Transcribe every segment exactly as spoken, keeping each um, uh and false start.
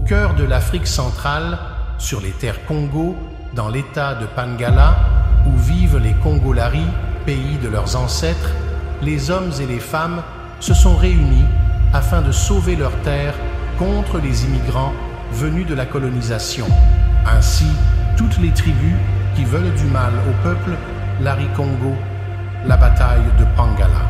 cœur de l'Afrique centrale, sur les terres Congo, dans l'état de Pangala, où vivent les Congolari, pays de leurs ancêtres, les hommes et les femmes se sont réunis afin de sauver leurs terres contre les immigrants venus de la colonisation. Ainsi, toutes les tribus qui veulent du mal au peuple, Lari Congo, la bataille de Pangala.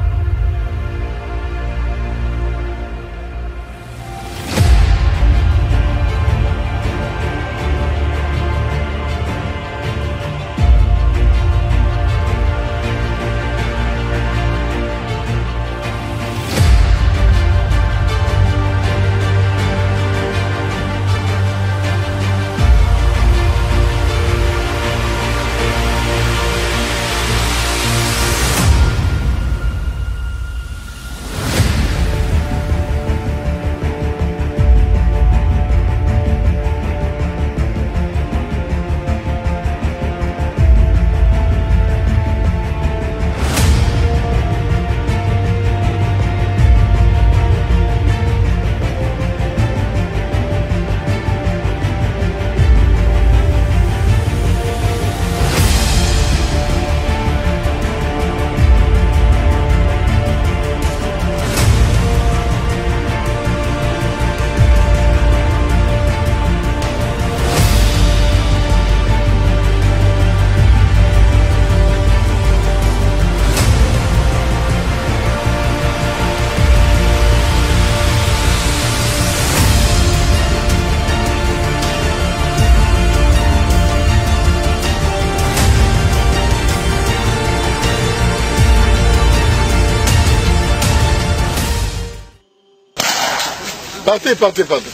Partez, partez, partez.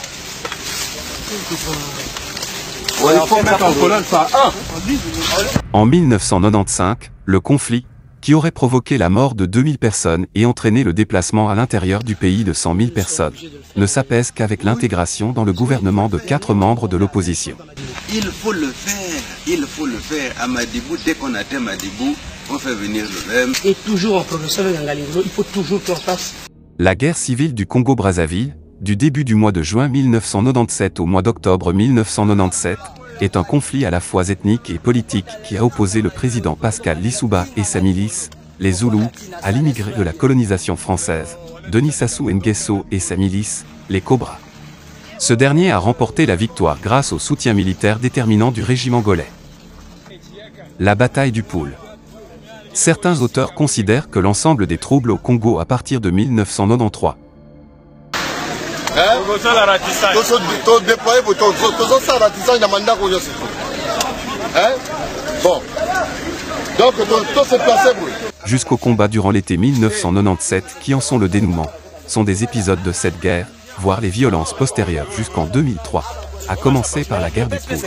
En mille neuf cent quatre-vingt-quinze, le conflit, qui aurait provoqué la mort de deux mille personnes et entraîné le déplacement à l'intérieur du pays de cent mille personnes, ne s'apaise qu'avec l'intégration dans le gouvernement de quatre membres de l'opposition. Il faut le faire, il faut le faire. À Madibou, dès qu'on atteint Madibou, on fait venir le même. Et toujours en progression avec Ngalingolo, il faut toujours qu'on fasse. La guerre civile du Congo-Brazzaville, du début du mois de juin mille neuf cent quatre-vingt-dix-sept au mois d'octobre mille neuf cent quatre-vingt-dix-sept, est un conflit à la fois ethnique et politique qui a opposé le président Pascal Lissouba et sa milice, les Zoulous, à l'immigré de la colonisation française, Denis Sassou Nguesso et sa milice, les Cobras. Ce dernier a remporté la victoire grâce au soutien militaire déterminant du régime angolais. La bataille du Poul. Certains auteurs considèrent que l'ensemble des troubles au Congo à partir de mille neuf cent quatre-vingt-treize jusqu'au combat durant l'été mille neuf cent quatre-vingt-dix-sept qui en sont le dénouement, sont des épisodes de cette guerre, voire les violences postérieures jusqu'en deux mille trois, à commencer par la guerre du Poul.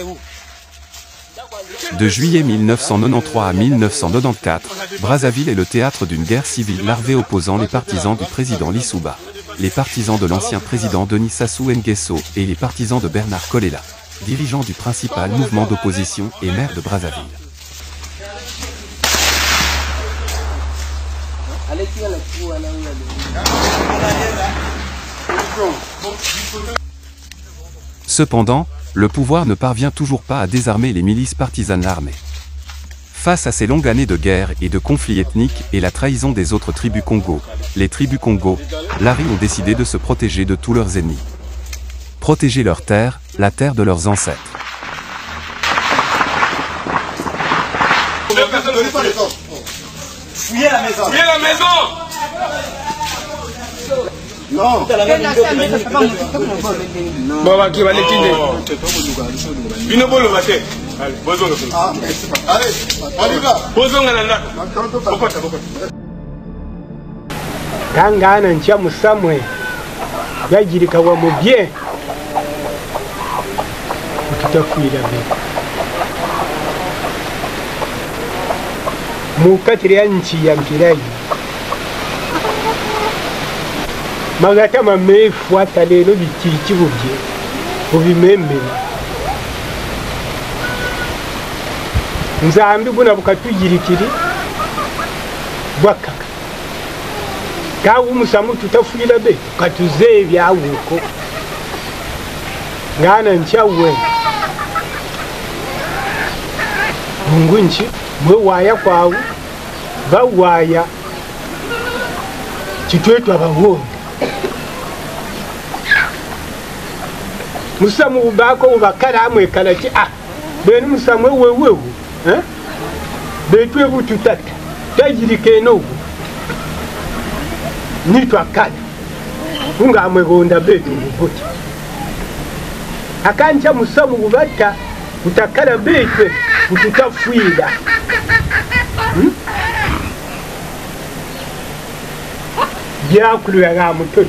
De juillet mille neuf cent quatre-vingt-treize à mille neuf cent quatre-vingt-quatorze, Brazzaville est le théâtre d'une guerre civile larvée opposant les partisans du président Lissouba, les partisans de l'ancien président Denis Sassou Nguesso et les partisans de Bernard Kolela, dirigeant du principal mouvement d'opposition et maire de Brazzaville. Cependant, le pouvoir ne parvient toujours pas à désarmer les milices partisanes armées. Face à ces longues années de guerre et de conflits ethniques et la trahison des autres tribus Congo, les tribus Congo, Lari ont décidé de se protéger de tous leurs ennemis. Protéger leur terre, la terre de leurs ancêtres. Fouillez la maison. Fouillez la maison. Non. Bon, va qui va l'étiner. Il ne peut le mater. Allez, bozon le Ah, allez, on y va. Bozon nana. Pourquoi ça, pourquoi? Kangana ncha musamwe. Yajirika wa mubye. Ukitafuira be. Mukatiri ya nchi ya mpirai. Magata mamefuata lelo bichichi bubye. Ubimembera. Nzambi buna bukatujirikiri. Bwakaka. Kawu musamu tutafuira be. Katuze byawuko. ngana nchawe mungunchi mwe waya kwawo bawaya chitwetu abahonda musamu ubako ubakara amwe kalati ah bene musamwe wewewe eh betwe bututata tajirike no nitwa kala unga amwe gonda betu buti akanja musamu ubata utakala betwe ututafuida hmm? byakulu ya mutoto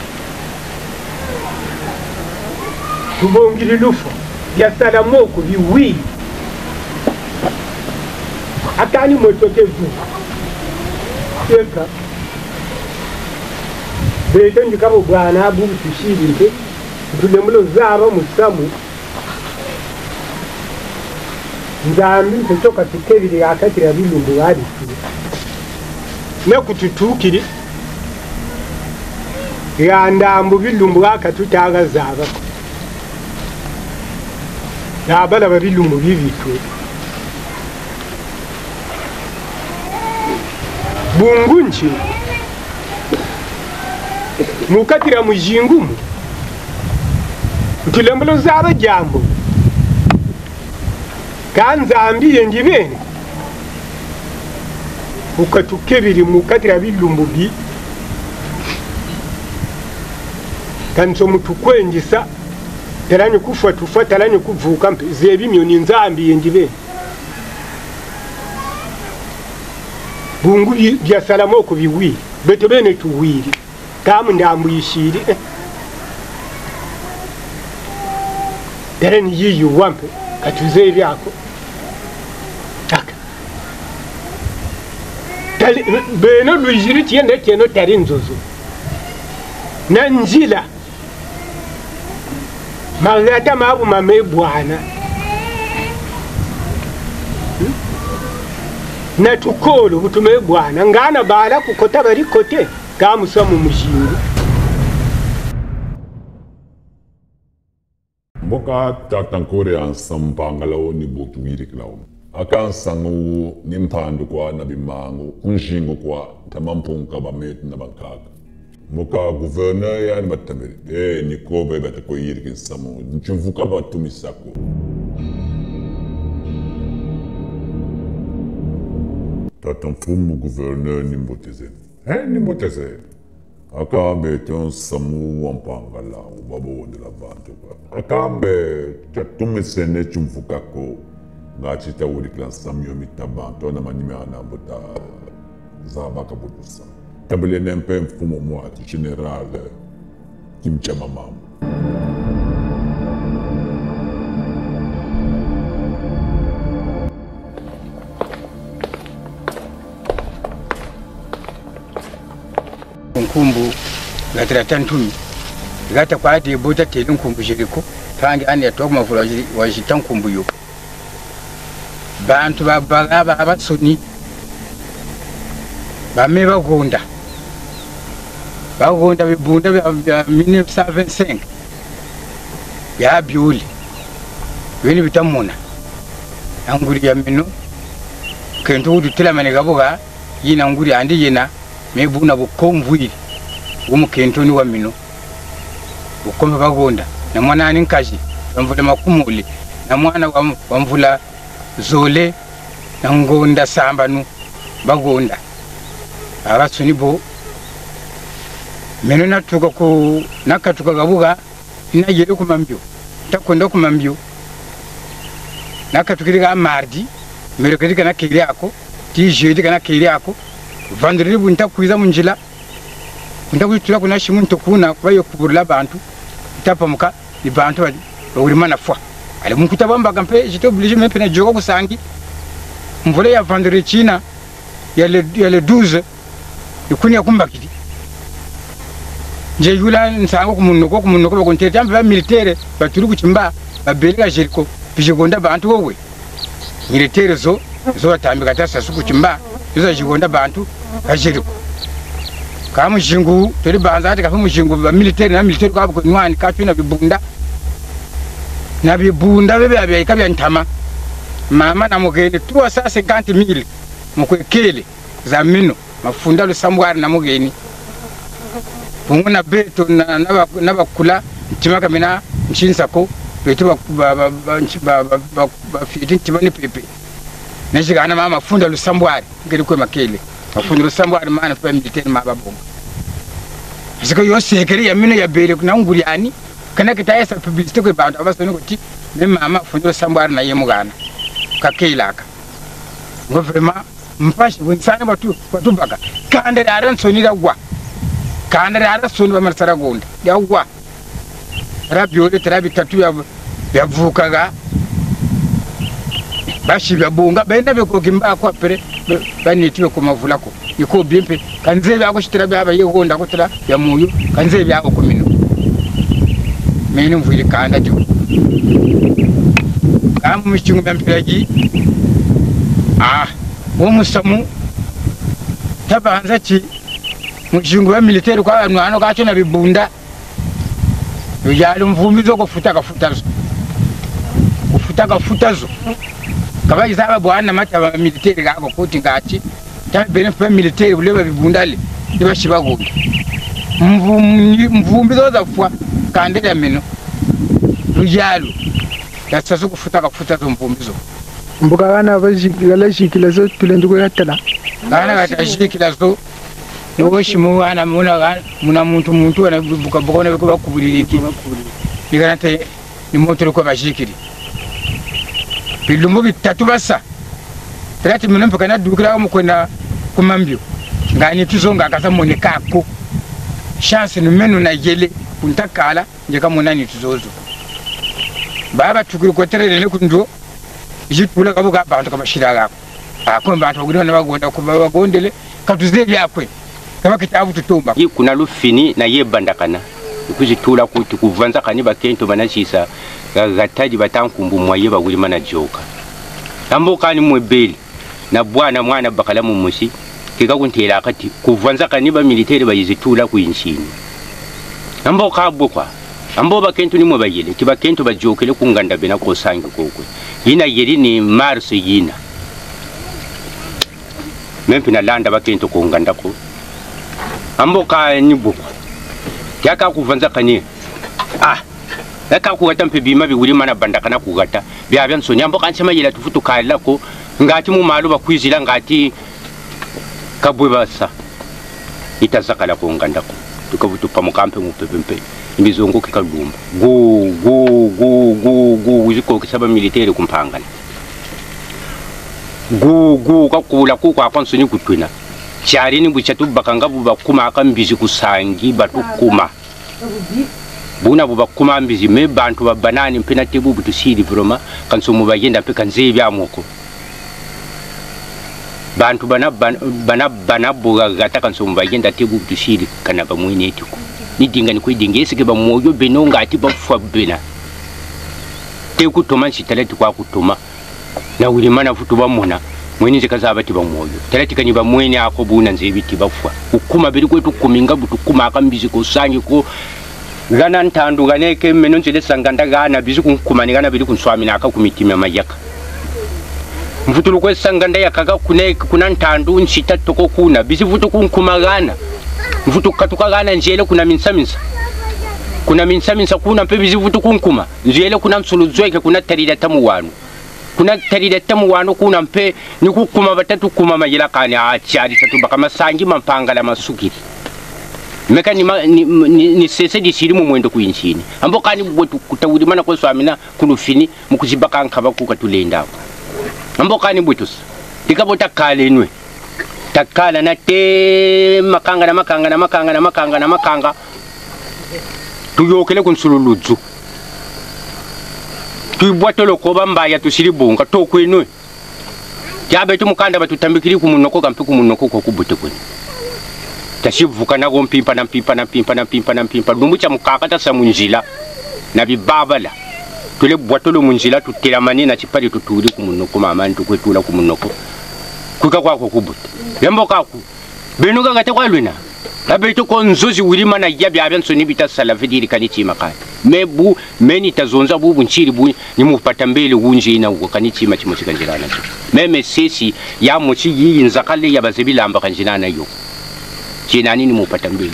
tubongiri lufu ya salamoko biwi akani motoke vu yeka bete ndikabo bwana abu tushirinde tunemulo zaba musamu nzambi ntoka tukebiri akatira bilumbu wadi nekututukiri ya ndambu bilumbu akatutaga zaba nabala babilumbu bibitwe bungunchi mukatira mujingumu utilembelo zaba jambo kanzambi yenjibene ukatukebiri mukatira bilumbu bi kanso mutukwenjisa talanye kufa tufa talanye kuvuka mpe zebi myoni nzambi yenjibene bungu bya salamoko biwi beto bene tuwiri kamu ndambu yishiri eh. Dareni yiyu wampe katuze byako taka tali beno lujiri tiende tieno tari nzozo na njila magata mabu mame bwana hmm? na tukolo butume bwana ngana bala kukota bari kote kamusamu mujingu Boka tatankore ansambangalo ni botuwiri klawo akan sangu ni mpandu kwa na bimangu kunjingo kwa tamampunka bamet na bankaga Moka gouverneur ya ni batamere eh ni ko bebe ta ko yiri kin samu nchumvuka batumisako tatamfumu gouverneur ni mboteze eh ni mboteze akambe ton samu wampangala ubabo de la bantu akambe tatumisene chumvuka ko ngachi ta wuri klan samyo mitabanto na manime ana bota zabaka botusa tabele nempe mfumo mwati general kimchama mamu nkumbu gatira tantumi gata kwati bota te nkumbu jiriko tangi ane to mafula wa jitankumbu yo bantu babagaba abasoni bame bagonda bagonda bibunda bya mille neuf cent vingt-cinq ya biuli bini bitamuna anguri ya mino kento udu tilamane gaboga yina nguri andi yina mebuna bukomvwiri umukento ni wa mino ukombe bagonda na mwana ani nkaji bamvula makumuli na mwana wa mvula zole na ngonda sambanu bagonda abasuni bo meno natuka ku nakatuka gabuga ina yele kumambyo takonda kumambyo nakatukirika mardi merekirika na kiri yako ti jeudi kana kiri yako vendredi bunta kuiza munjila bunta kutula kuna shimuntu kuna kwayo kuburula bantu tapamuka ni bantu bali urimana fwa ali munkuta bamba kampe jito obligé même pena jogo kusangi mvule ya vendredi china ya le ya le douze ikuni yakumbakiti nje yula nsango kumunoko kumunoko bakontete ambe ba militaire baturi kuchimba babeleka jeriko bijigonda bantu wowe militaire zo zo batambika tasa suku chimba zo jigonda bantu kajiriko kamu jingu turi banza ati kafu mujingu ba militaire na militaire kwa ko nwani kafina bibunda na bibunda bebe abya ikabya ntama mama na mugeni trois cent cinquante mille mukwekele za mino mafunda lusambwari na mugeni punguna beto na nabakula ntimaka mina nshinsako beto bafiti ntimani pepe nashigana mama mafunda lusambwari ngeri kwe makele mafunda lusambwari maana pa militeri mababonga ziko yose ekeri ya mino ya bele kuna nguriani kana kitaya sa publicité kwe bantu abasoni kuti ne mama mafunda lusambwari na yemugana kakelaka ngo vraiment mpashi winsana batu batu baka kande aran soni dagwa kande aran soni ba marsara gonda dagwa rabyo de trabi tatu ya yavukaga bashi babunga benda beko kimba kwa pere banitiwe ku mavulako iko bimpe kanze byako shitira byaba yegonda kutira ya muyu kanze byako kumino meni mviri kanda jo kamu michingu mpiraji ah wo musamu tabanza ki mujingu wa military kwa abantu hano gacho na bibunda yali mvumizo ko futa ka futazo kufuta ka futazo kabayi zaba bwana mata ba military gako koti ngati tabene pa military uleba bibundale ibashiba go mvumizo za fwa kandela mino yalo yasasu kufuta ka futazo mvumizo mbuka bana bazikila shikila zo tulendu ko yatala bana batashikila zo no shimu ana muna muna muntu muntu ana buka bukone ko bakubuliriki biganate ni moto ko bashikiri bilumbu bitatu basa trati minombe kana dukira mu kwenda kumambyo ngani tuzonga akaza moneka ko chance ni menu na yele kuntakala njeka monani tuzozo baba tukiri ko terere ne kundo jipula kabuga abantu kamashira gako akomba abantu bagirana bagonda kuba bagondele katuze byakwe kama kitabu tutumba yi kuna lufini na yebandakana kuzitula kuti kuvanza kani bakento banashisa gataji batankumbu mwaye baguli mana joka ambo kani mwebeli na bwana mwana bakala mu mushi kika kuntera akati kuvanza kani ba military bayizitula ku inshini ambo kabwo kwa ambo bakento ni mwe bayele kibakento bajokele kunganda bena ko sangi kokwe yina yeri ni mars yina mempi na landa bakento kunganda ko ambo ka ni buku yaka kuvanza kani ah yaka kuwata mpe bima biwuli mana bandakana kugata bya bya nsoni ambo kanchema yela tufutu kala ko ngati mu malu bakwizira ngati kabwe basa itazakala ko nganda ko tukavutu pamukampe mu pepempe imizongo kikalumba go go go go go uziko kisaba military kumpangana go go kakula ko kwa kwansoni kutwina cyari ni bucyatu bakanga bubakuma akambizi kusangi batukuma buna bubakuma ambizi me bantu babanani mpena tebu butusiri broma kanso mubagenda pe kanze byamoko bantu bana bana bana buga gata kanso mubagenda tebu butusiri kana bamwine etiko nidinga ni kwidinga esike bamoyo benonga ati bafwa bena te kutoma chitaleti kwa kutoma na ulimana futu bamona mweni zikaza bati bamoyo taleti kanyiba mweni akobuna nzibiti bafwa ukuma biri kwetu kuminga butukuma akambizi ko sangi ko gana ntandu ganeke meno nzile sanganda gana bizi kunkumanigana biri kunswami naka kumitima mayaka mfutulu kwe sanganda yakaga kuneke kuna ntandu nchita toko kuna bizi futu kunkumagana mfutu katuka gana njele kuna minsamisa kuna minsamisa kuna mpe bizi futu kunkuma njele kuna msuluzweke kuna tarida tamu wanu kuna tarida tamu wanu kuna mpe nikukuma batatu kuma majila kani achari tatu baka masangi mampanga la masukiri meka ni, ni, ni, ni sese di siri mu mwendo kuinchini ambo kani bwetu kutawuri mana kwa swamina kunufini mukuzibaka nkaba kukatulenda ambo kani bwetu tikabota kale nwe takala na te makanga na makanga na makanga na makanga na makanga tuyokele kunsululuzu tuibwatolo ko bambaya tusiribunga tokwenwe jabe tumukanda batutambikiri ku munoko kampi ku munoko ko kubute kwenye tashivuka na gompimpa na mpimpa na mpimpa na mpimpa na mpimpa dumbucha mukaka ta samunjila na bibabala tule bwatolo munjila tutira mani na chipari tuturi ku munoko mama ntukwetula ku munoko kuka kwako kubute yambo kaku benuga ngate kwalwina abeto kon zozi wulima na yabi aben so nibita salafi diri kanichi makani mebu meni tazonza bubu nchiri bu ni mupata mbele wunje na uko kanichi machi mochi kanjirana meme sesi ya mochi yi nzakale ya bazibila amba kanjirana yo jina nini mupata mbele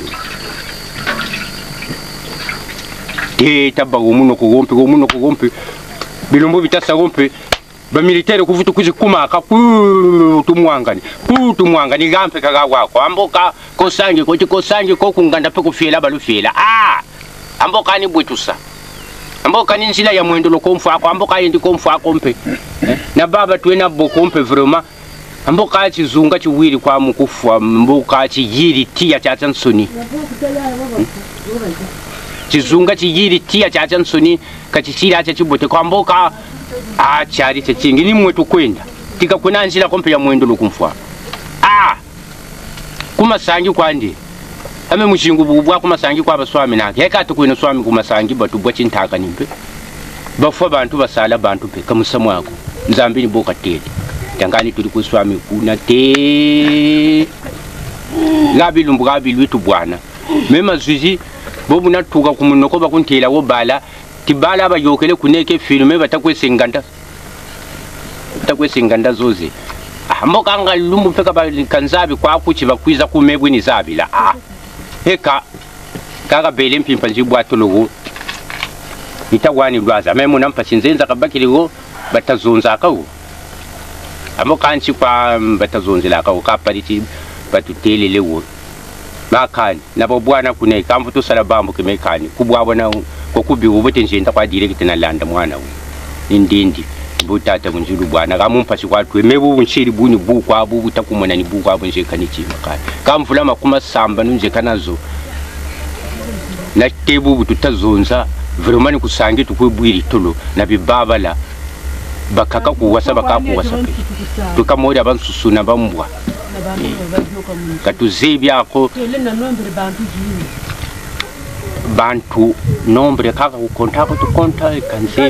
te tabago muno ko gompe go muno ko gompe bilombo bitasa gompe ba militaire kuvutu kuzikuma ka ku tumwangani ku tumwangani gampe kaga wako amboka ko sangi ko ko sangi ko kunganda pe kufela balufela ah amboka ni bwetusa amboka ni nsila ya mwendo lokomfa ko amboka yindi komfa kompe na baba twena bokompe vraiment amboka chizunga chiwiri kwa mukufwa amboka chiyiri tia cha Chansoni chizunga chiyiri tia cha Chansoni kachishira cha chibote kwa amboka ah chari chingi ni mwetu kwenda tika kuna njira kompe ya mwendo lokumfwa ah kuma sangi kwandi ame mushingu bubwa kuma sangi kwa baswami nake heka tukwina swami kuma sangi batu bwachi ntaka nimpe bafwa bantu basala bantu pe kamusamwa ako nzambi ni boka tete tangani tuli kuswami kuna te gabi lumbu gabi lwitu bwana mema zuzi bobu natuka kumunoko bakuntela wo bala tibala abayokele kuneke filme batakwesenganda batakwesenganda zoze amboka anga lumbu peka kanzabi kwa kuchi bakwiza kumebwe ni zabila ah heka kaga bele mpimpa njibwato logo itawani lwaza memo nampa sinzenza kabakirigo batazonza akawo amboka nchi kwa batazonzela akawo kapariti batutelelewo bakani nabo bwana kune kamvu to sala bambo kemekani kubwabona ko kubi ubote njenda kwa direct na landa mwana we indindi butata bunjulu bwana kamumpasi kwathu emebu bunshiri buni buku abu butakumona ni buku abu nje kanichi makani kamvula makuma samba nunje kanazo na tebu bututazonza vraiment kusangi tukwebwiri tolo na bibabala bakaka kuwasa bakakuwasa pe tukamori abansusuna bambwa katuzibya ko bantu nombre kaka ku kontakto tu konta kanse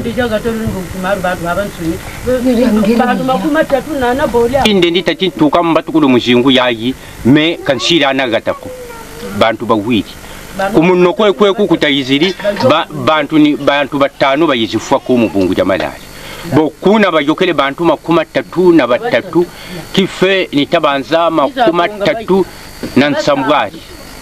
inde nditati tukamba tukulu mujingu yayi me kanshira nagatako bantu bawiri kumunno kwe kwe kukutayiziri ba, bantu ni bantu batano bayizifwa ko mubungu jamalali bo kuna bayokele bantu makuma tatu na batatu kife nitabanza makuma tatu na nsambwari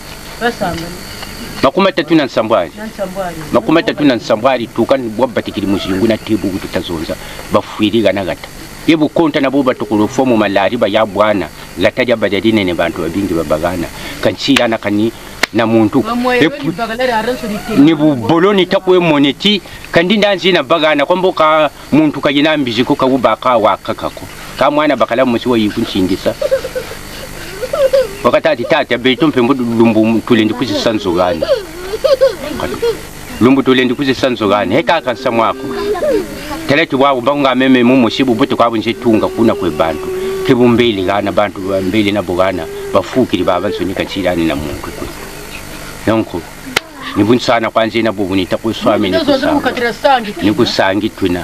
makuma tatu na nsambwari makuma tatu na nsambwari tukani bwabatikiri mujingu na tebu kutazonza bafwiriga nagata yebu konta nabo batukulu fomu malari ba ya bwana lataja bajadine ne bantu babingi babagana kanchira na kani na muntu ni buboloni takwe moneti kandi ndanzi na bagana kwamboka muntu kayina mbijiko kabubaka wakakako ka mwana bakala musiwo yikunchindisa wakatati tata beto mpembo lumbu tulendi kuzisanzo gani lumbu tulendi kuzisanzo gani heka kansamwako teleti wawo banga meme mumushibu bote kwabo nje tunga kuna kwe bantu kibumbeli gana bantu mbeli na bogana bafukiri babanso nikachirani na muntu kwe nonko nibunsana kwanje na bubu nitakuswami nikusanga nikusangi twina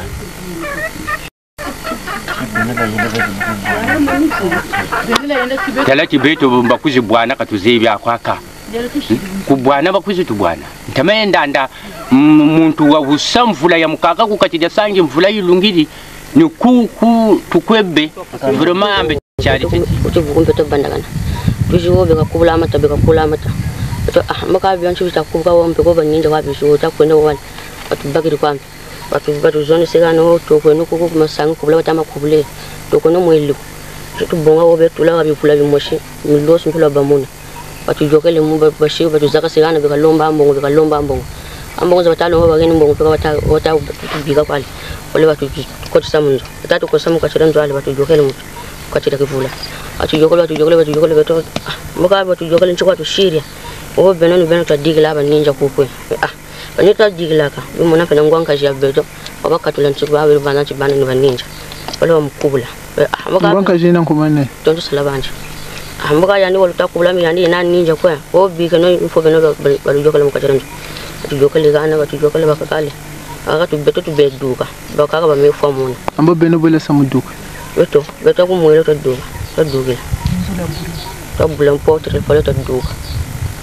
teleti beto mbakuzi bwana katuzebya kwaka kubwana bakuzi tubwana ntamenda nda muntu wa usamvula ya mukaka kukatija sangi mvula yilungiri ni ku ku tukwebe vraiment ambe cyari cyo utuvukumbe to bandagana tujiwo bega kubula amata bega kula amata to ah maka byanchu bitakubuka wombe ko banyinja wabisho takwenda wala batubagiri kwambe batu batu zone segano to kweno ko masangu kubula batama kubule to kono mwelu to bonga wobe tula wabikula bimoshi miloso ntula bamuna batu jokele mu bashi batu zaka segano bega lomba ambongo bega lomba ambongo ambongo za batalo ngo bageni mbongo to bata wata tubiga kwali wale batu ko tsamunzo batatu ko samu kachira ndo wale batu jokele mu kachira kivula batu jokele batu jokele batu jokele beto muka batu jokele nchiko to shiria o benani beno ta digla ba ninja kukwe ah banita digla ka bimona pena ngwanka ya beto obakatula nchiko ba bero bana chibana ni baninja wale wamkubula ah muka ngwanka jina nkumane tonto salabanje ah muka yani wale takubula mi yani na ninja kwa o bika no info beno ba jokele mukachira ncho batu jokele gana batu jokele bakakale aka tu beto tu beduka bakaka ba mefa muna ambo beno bole samuduka beto beto ko mwelo to duka to duka to bulan potre fole to duka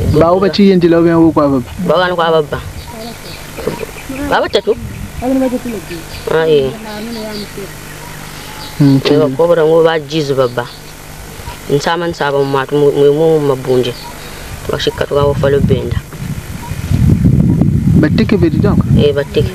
Bawo ba ci yenti law ben wo kwa baba. Bawa no kwa baba. Baba tatu. Ai. Hmm. Ko bara ngo ba jizu baba. Nsama nsaba mu matu mu mu mabunje. Bashika to ga falo benda. Batike bedi donc. Eh batike.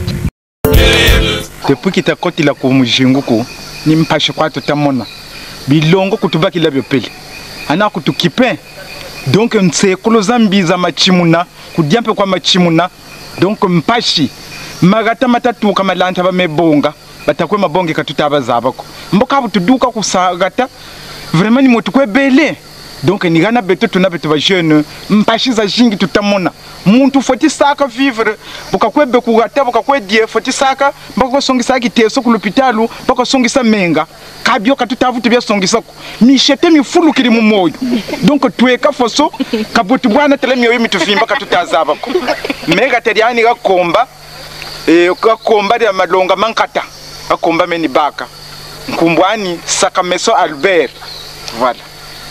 Depuis kita koti la ko mujinguko ni mpashe kwa tutamona. Bilongo kutubaki la byopeli. Ana kutukipe. Donc nsekolo zambi za machimuna kudiampe kwa machimuna. Donc mpashi magata matatu kama lanta ba mebonga batakwe mabonge katutaba zabako. Mboka butuduka kusagata vraiment ni motu kwebele. Donc ni gana beto tuna beto ba jeune mpashi za jingi tutamona. Muntu foti saka vivre buka kwebe kugata buka kwedie foti saka mbako songisa kiteso ku l'hôpitalu bako songisa menga kabyo katutavu tubya songisa ko mishete mifulu kiri mu moyo. Donc tweka foso kabutu bwana telemyo yimi tufimba katutazaba ko mega teriani gakomba eh gakomba ya malonga mankata gakomba meni baka nkumbwani Sakameso Albert voilà.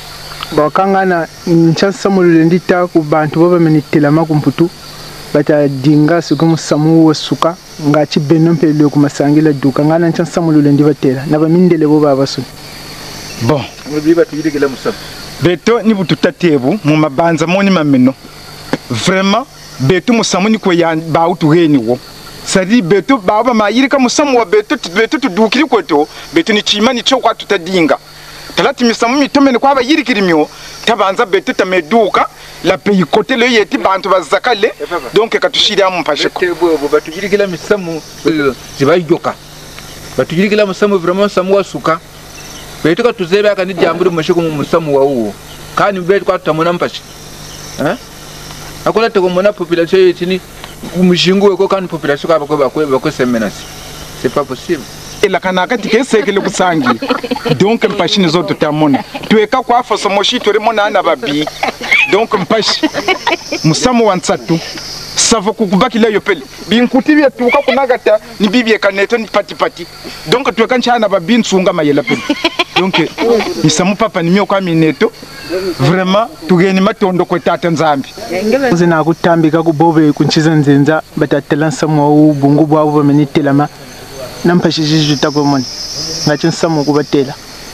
Bakangana nchansa mulende ta ku bantu baba menitela makumputu bata dinga sukumu samu wasuka ngachi benompe le ku masangila duka ngana nchansa mulende batela na bamindele bo baba so. Bon, mubi batuyirigela musaba. Beto ni bututatebu mu mabanza moni mameno. Vraiment beto musamu ni ko ya ba utuheni wo. Sadi beto baba mayirika musamu wa beto beto tudukiri kweto beto ni chimani cyo kwa tutadinga. Talati misamu mitomene kwa bayirikirimyo tabanza beto tameduka la pays côté le yeti bantu bazakale donc katushira mu mpasheko bo batugirikila misamu zibayoka batugirikila musamu vraiment samu wasuka beto katuzebe akani jamburi mashiko mu musamu wa uwo kani beto kwa tutamona mpashi eh akola te komona population yetini umushingu weko kani population ka bakwe bakwe bakwe semenasi c'est pas possible. La kanaka tike sekele kusangi donc mpashi nizo tutamona tueka kwa foso moshi tore mona na babi donc mpashi musamu wansatu savo kukubaki la yopeli binkuti bya tuka kunagata ni bibye kaneto ni pati pati donc tueka nchana babi nsunga mayela peli donc misamu papa ni myo kwa mineto vraiment tugeni matondo ko tata nzambi zina kutambika kubobe kunchiza nzenza batatela nsamu ubungu bwabo bamenitelama nampashi jijuta kwa moni ngachi nsamu kubatela.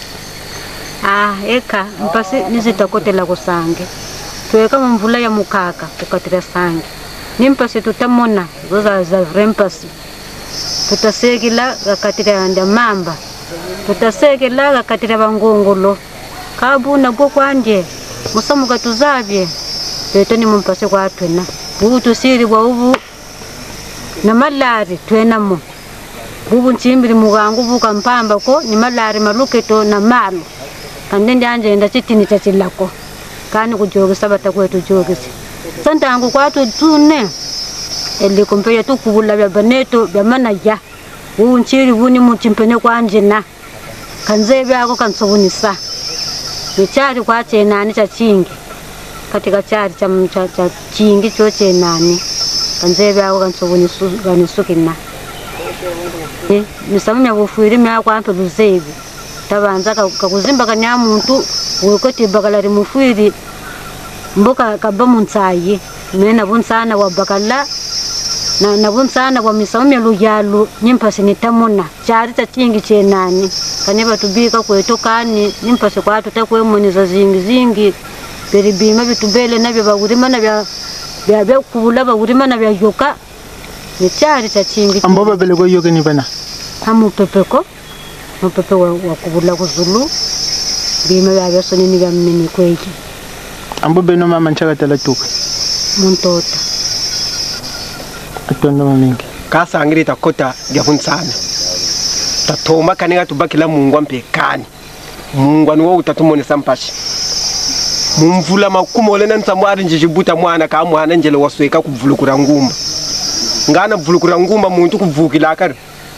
Ah eka mpasi nizitakotela kusange tuweka mvula ya mukaka tukatira sange nimpasi tutamona zoza za vrempasi tutasekila gakatira nda mamba tutasekila gakatira bangongolo kabuna bwo kwanje musamu katuzabye beto ni mumpasi kwa twena butu siri bwa ubu na malari twena mu bubu nchimbiri mugangu buka mpamba ko ni malari maluketo na malu kandende anje nda chitini chachilako kani kujogisa batakwetu jogisi santangu kwatu tune eli kompeya tukubula bya baneto bya manaya bubu nchiri buni muchimpene kwanje na kanzebe ako kansobunisa nichari kwa chenani cha chingi katika chari cha cha, cha chingi cho chenani kanzebe ako kansobunisuganisukina eh misamu ya bufuiri mya kwa mpe luzebi tabanza kakuzimba kanya muntu ukoti bakalari mufuiri mboka kaba munsayi mena bunsana wa bakala na na bunsana wa misamu ya luyalu nyimpasi nitamona chari cha chingi chenani kaneba tubika kweto kani nimpasi kwa tutakwe moniza zingi zingi beribima bitubele nabyo bagurima nabya bya bya kubula bagurima nabya yoka ni chari cha chingi ambo babele ko yoke ni bana hamu pepeko mupepe wa, wa kubula kuzulu bima bya byaso ni bya mini kweki ambo beno mama nchaka tala tuka muntota atondo mamingi kasa angiri takota ya kunsana tatoma kanega tubakila Mungu ampe kani Mungu ni wo utatumone sampashi mumvula makumole na nsamwari njijibuta mwana ka mwana njele wasweka kuvulukura ngumba ngana vulukura ngumba muntu kuvukila akari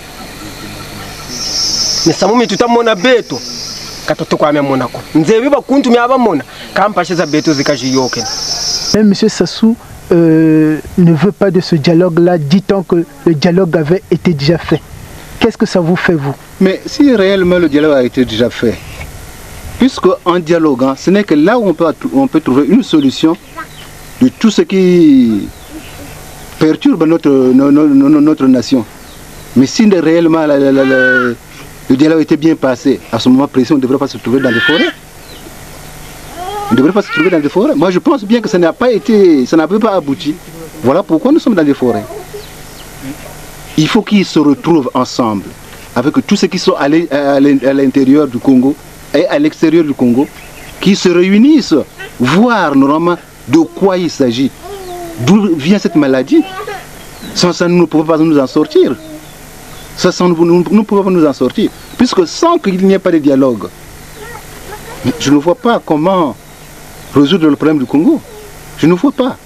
nisamumi tutamona beto katoto kwa mona ko nzebi bakuntu myaba mona kampashi za beto zikajiyoke. Même monsieur Sassou euh, ne veut pas de ce dialogue-là, dit-on que le dialogue avait été déjà fait. Qu'est-ce que ça vous fait, vous? Mais si réellement le dialogue a été déjà fait, puisque en dialoguant, ce n'est que là où on peut, on peut trouver une solution de tout ce qui perturbe notre, notre, notre, notre nation. Mais si réellement la, la, la, la, le dialogue était bien passé, à ce moment précis, on ne devrait pas se trouver dans les forêts. On ne devrait pas se trouver dans les forêts. Moi, je pense bien que ça n'a pas été, ça n'a pas abouti. Voilà pourquoi nous sommes dans les forêts. Il faut qu'ils se retrouvent ensemble, avec tous ceux qui sont à l'intérieur du Congo et à l'extérieur du Congo, qui se réunissent, voir normalement de quoi il s'agit, d'où vient cette maladie. Sans ça, nous ne pouvons pas nous en sortir. Ça, sans nous, nous ne pouvons pas nous en sortir. Puisque sans qu'il n'y ait pas de dialogue, je ne vois pas comment résoudre le problème du Congo. Je ne vois pas.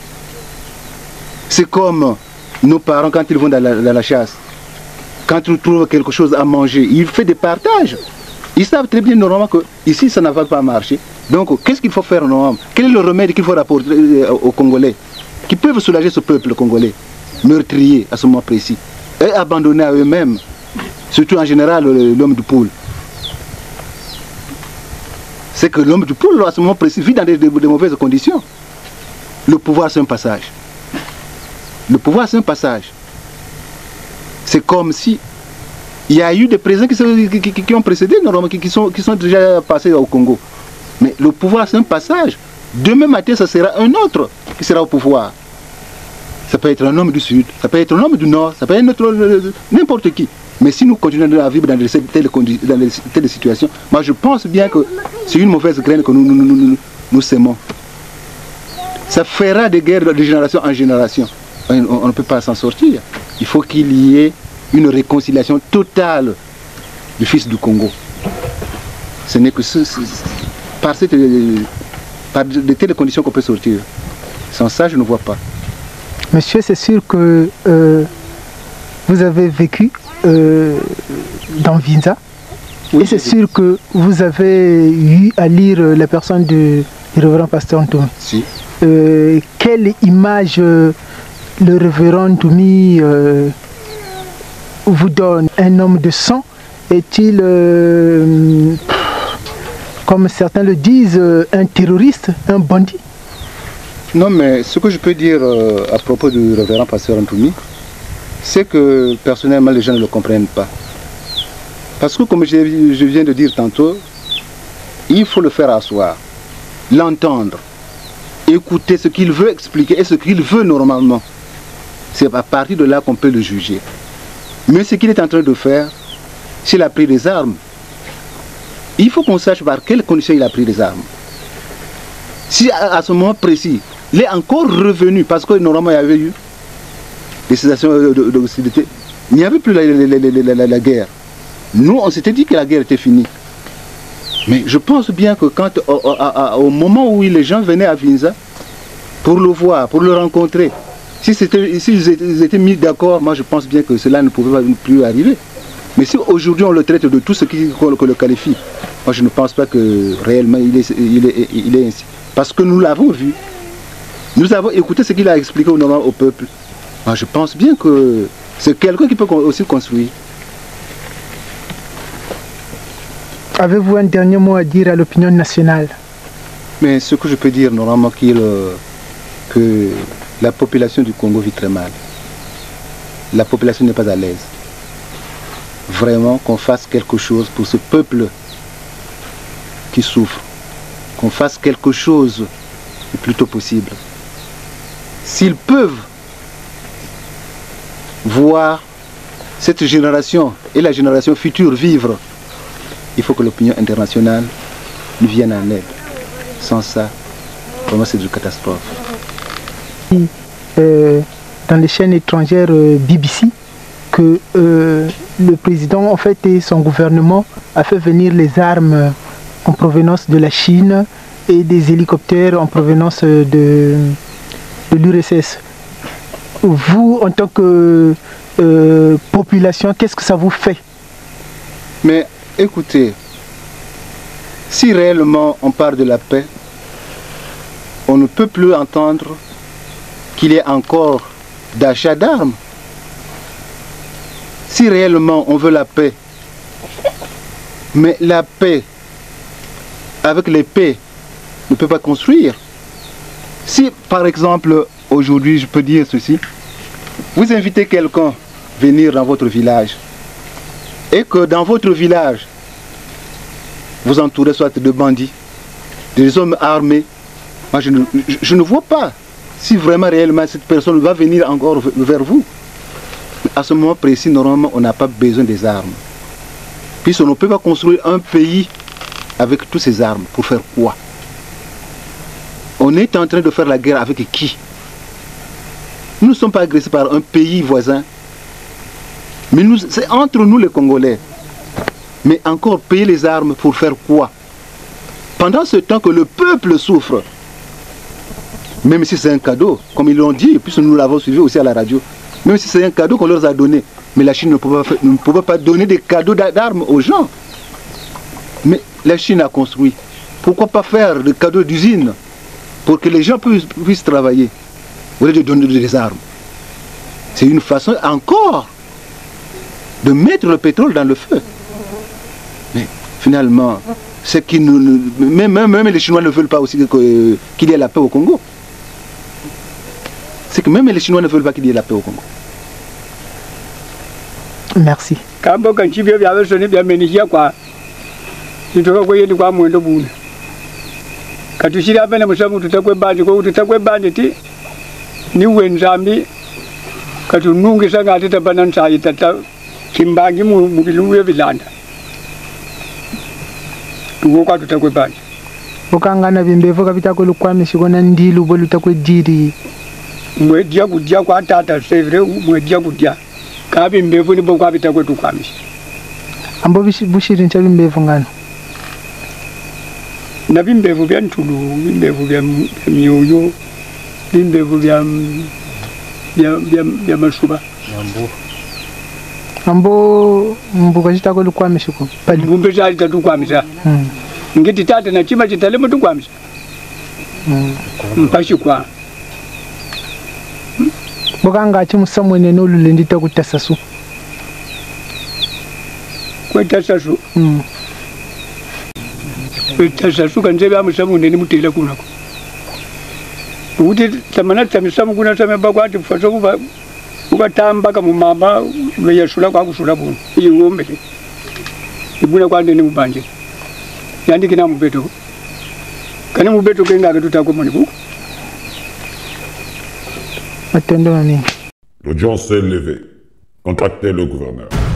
C'est comme nos parents quand ils vont dans la, dans la chasse. Quand ils trouvent quelque chose à manger, ils font des partages. Ils savent très bien normalement que ici ça ne va pas marcher. Donc qu'est-ce qu'il faut faire normalement? Quel est le remède qu'il faut rapporter aux Congolais qui peuvent soulager ce peuple congolais, meurtrier à ce moment précis, et abandonné à eux-mêmes, surtout en général l'homme du poule. C'est que l'homme du poule à ce moment précis vit dans des, des, des mauvaises conditions. Le pouvoir c'est un passage. Le pouvoir c'est un passage. C'est comme si il y a eu des présidents qui, sont, qui, qui, qui ont précédé, normalement, qui, qui, sont, qui sont déjà passés au Congo. Mais le pouvoir c'est un passage. Demain matin, ça sera un autre qui sera au pouvoir. Ça peut être un homme du Sud, ça peut être un homme du Nord, ça peut être n'importe qui. Mais si nous continuons à vivre dans de telles, dans de telles situations, moi je pense bien que c'est une mauvaise graine que nous, nous, nous, nous, nous sémons. Ça fera des guerres de génération en génération. On, on ne peut pas s'en sortir. Il faut qu'il y ait une réconciliation totale du fils du Congo. Ce n'est que ce, ce, par, cette, par de telles conditions qu'on peut sortir. Sans ça, je ne vois pas. Monsieur, c'est sûr que euh, vous avez vécu euh, dans Vinza. Oui, et c'est sûr que vous avez eu à lire la personne du, du révérend pasteur Ntoumi. Si. Euh, quelle image euh, le révérend Ntoumi euh, vous donne? Un homme de sang? Est-il, euh, comme certains le disent, un terroriste, un bandit? Non, mais ce que je peux dire euh, à propos du révérend pasteur Ntoumi, c'est que personnellement les gens ne le comprennent pas. Parce que comme je, je viens de dire tantôt, il faut le faire asseoir, l'entendre, écouter ce qu'il veut expliquer et ce qu'il veut normalement. C'est à partir de là qu'on peut le juger. Mais ce qu'il est en train de faire, s'il a pris des armes, il faut qu'on sache par quelles conditions il a pris des armes. Si à, à ce moment précis, il est encore revenu, parce que normalement il y avait eu des situations d'hostilité, il n'y avait plus la, la, la, la, la guerre. Nous, on s'était dit que la guerre était finie. Mais je pense bien que quand, au, au, au moment où les gens venaient à Vinza, pour le voir, pour le rencontrer, si c'était, s'ils étaient, ils étaient mis d'accord, moi je pense bien que cela ne pouvait plus arriver. Mais si aujourd'hui on le traite de tout ce qui que le qualifie, moi je ne pense pas que réellement il est, il est, il est ainsi. Parce que nous l'avons vu. Nous avons écouté ce qu'il a expliqué au, au peuple. Moi je pense bien que c'est quelqu'un qui peut aussi construire. Avez-vous un dernier mot à dire à l'opinion nationale? Mais ce que je peux dire normalement, qu'il, euh, que la population du Congo vit très mal. La population n'est pas à l'aise. Vraiment qu'on fasse quelque chose pour ce peuple qui souffre. Qu'on fasse quelque chose le plus tôt possible. S'ils peuvent voir cette génération et la génération future vivre, il faut que l'opinion internationale nous vienne en aide. Sans ça, vraiment c'est une catastrophe. Euh, dans les chaînes étrangères euh, B B C, que euh, le président en fait et son gouvernement a fait venir les armes en provenance de la Chine et des hélicoptères en provenance de, de l'U R S S. Vous, en tant que euh, population, qu'est-ce que ça vous fait? Mais écoutez, si réellement on parle de la paix, on ne peut plus entendre qu'il y ait encore d'achat d'armes. Si réellement on veut la paix, mais la paix avec l'épée ne peut pas construire. Si par exemple, aujourd'hui, je peux dire ceci, vous invitez quelqu'un à venir dans votre village et que dans votre village, vous entourez soit de bandits, des hommes armés, moi je ne, je, je ne vois pas si vraiment réellement cette personne va venir encore vers vous. À ce moment précis, normalement, on n'a pas besoin des armes. Puisqu'on ne peut pas construire un pays avec toutes ces armes. Pour faire quoi? On est en train de faire la guerre avec qui? Nous ne sommes pas agressés par un pays voisin. Mais c'est entre nous les Congolais. Mais encore payer les armes pour faire quoi? Pendant ce temps que le peuple souffre, même si c'est un cadeau, comme ils l'ont dit, puisque nous l'avons suivi aussi à la radio, même si c'est un cadeau qu'on leur a donné, mais la Chine ne pouvait pas, ne pouvait pas donner des cadeaux d'armes aux gens. Mais la Chine a construit. Pourquoi pas faire des cadeaux d'usine pour que les gens puissent, puissent travailler au lieu de donner des armes? C'est une façon encore de mettre le pétrole dans le feu. Mais finalement, c'est qu'ils ne, même, même, même les Chinois ne veulent pas aussi qu'il y ait la paix au Congo. C'est que même les Chinois ne veulent pas qu'il y ait la paix au Congo. Merci. Kambo kanchibia bya besoni bya menijia kwa nitoka kwa yedi kwa mwendo bune. Katushira abene musamu tutakwe bandi ko tutakwe bandi ti ni wenzambi katunungi sanga atita banansa itata kimbangi mu mubiluwe bilanda. Tuko kwa tutakwe bandi. Ukangana bimbevo kapita ko lukwame shikona ndilu bo lutakwe diri. Mwedia kudia kwa tata sevre mwedia kudia. Kabi mbevu ni bokwa bitakwe tukwamisha. Ambo bushiri ncha bimbevu ngano. Na bimbevu bya ntulu, bimbevu bya myoyo, bimbevu bya bya bya bya mashuba. Ambo. Ambo mbuka chitako lukwamisha ko. Mbumbe zali tatukwamisha. Mm. Ngiti tata na chima chitalemo tukwamisha. Mm. Mpashi kwa. Bokanga chimusamwene nolule ndita kutasasu. Kwetasasu. Mm. Kwetasasu kanzebe amusamwene ni mutela kunako. Uti tamana tamisamu kuna tameba kwati faso kuba ukatamba kama mama weyasula kwa kusula bunu. Iwombe. Ibuna kwande ni mubanje. Yandi kina mubeto. Kana mubeto kenga akatutako moni buku. L'audience est levée. Contactez le gouverneur.